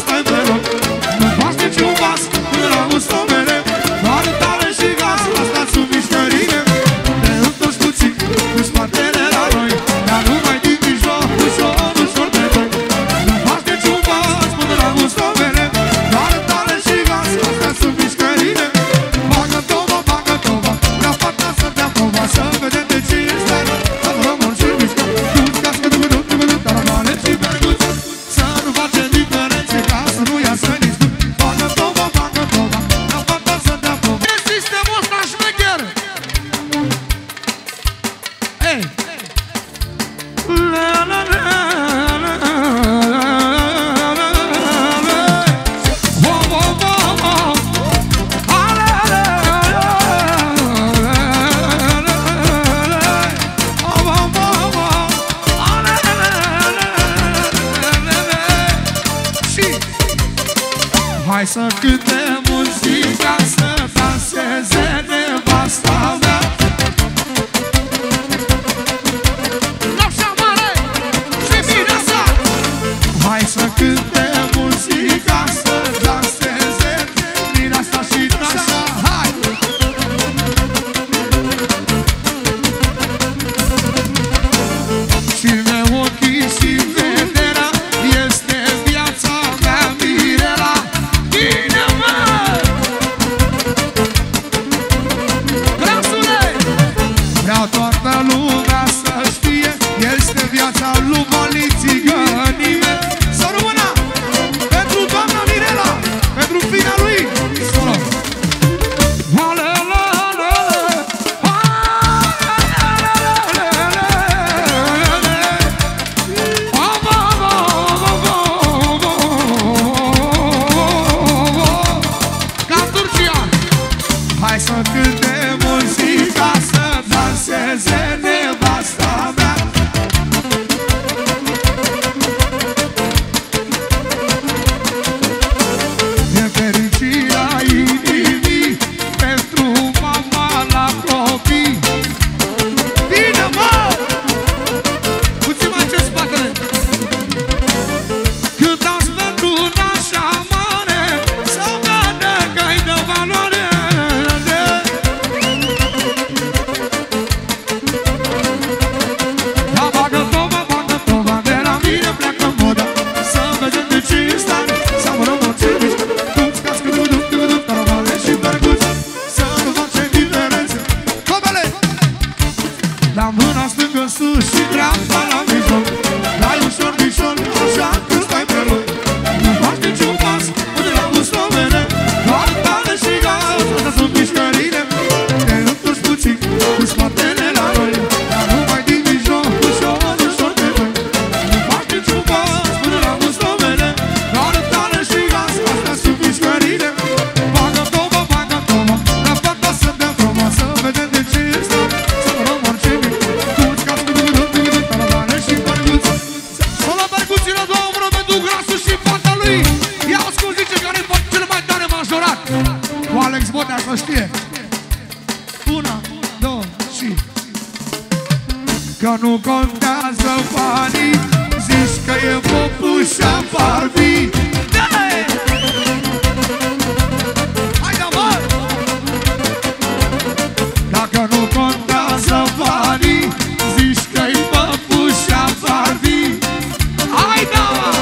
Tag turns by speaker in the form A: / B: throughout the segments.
A: stai pe loc. Nu faci niciun pas până la gustomele, doar tale și gaz, asta sunt mișcările. Te întorci puțin cu spatele la noi, dar nu mai din mijloc, ușor, ușor de doi. Nu faci niciun pas până la gustomele, doar tale și gaz, asta sunt mișcările. Bagă toba, la fata să dea toba, să vedem de ce ești tare. Să rămân și mișcă, du-ți cască, du-ți, taramale și berguți. Să nu facem diferențe, ca să nu iasă nici tu. Bagă toba, la fata să dea toba. E sistemul ăsta șmecher! Ei! La la la la hai să cântăm muzica, să danseze nevasta mea. Noaptea mare și bine sa! Hai să cântăm muzica, să danseze nevasta și nașa. Hai! Cine ochii și vederea, este viața mea, Mirela. Bine, mă! Grasule! Vreau toată lumea să știe, este viața lui Malițigănie. Să rămână! Pentru doamna Mirela, pentru fina lui! Solo! Hai să cântăm muzica, să danseze nevasta mea. E fericirea inimii pentru mama la copii. Bine, mă! Puțin mai ce spatele. Cântați pentru nașa mare, să vadă că-i de valoare. La mâna stângă sus și dreapta la mijloc, dai ușor, ușor, așa când stai pe loc. Nu faci niciun pas până la gustomele, doar tale și gaz, astea sunt mișcările. Te întorci puțin cu spatele la noi, dar nu mai din mijloc, ușor, ușor de voi. Nu faci niciun pas până la gustomele, doar tale și gaz, astea sunt mișcările. Bagă toba, la fata să dea toba, să vedem de ce ești tare. Să rămân și mic, du-ți cască, taramale și berguți. Să la berguții la două mână pentru Grasul și fata lui. Ia ascult, zice care fac cel mai tare majorat. Cu Alex Botea, să știe. Una, două și... Că nu contează banii, zici că e popușa Barbie. Haide, mă! Dacă nu contează banii, zici că-i popușa Barbie. Haide, mă!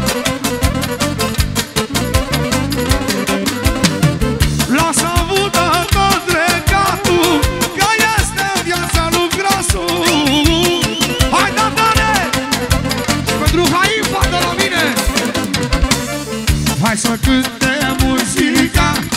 A: Lasă vudă tot regatul, că este viața lui Grasu. Haide, tare! Și pentru Haifa de la mine! Hai să cântăm muzica,